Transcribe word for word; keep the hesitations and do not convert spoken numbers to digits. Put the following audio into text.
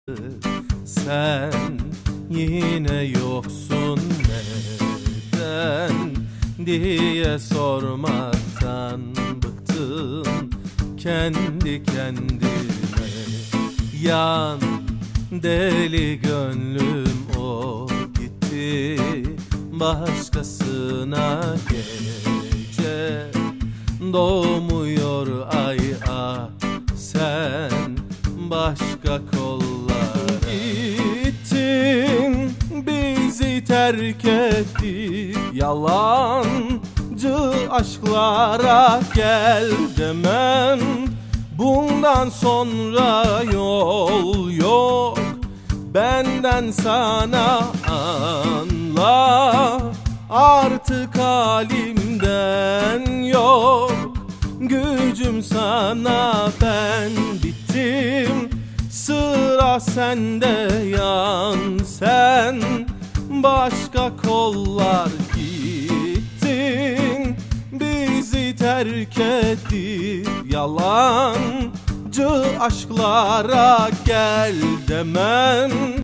Sen yine yoksun neden diye sormaktan bıktım kendi kendime. Yan deli gönlüm o gitti başkasına, gece doğmuyor ay ah sen başka kollara. Gittin bizi terk ettin, yalancı aşklara gel demem. Bundan sonra yol yok benden sana, anla artık halimden yok gücüm sana. Ben bittim, sıra sende, yan sen başka kollar. Gittin bizi terk ettin, yalancı aşklara gel demem.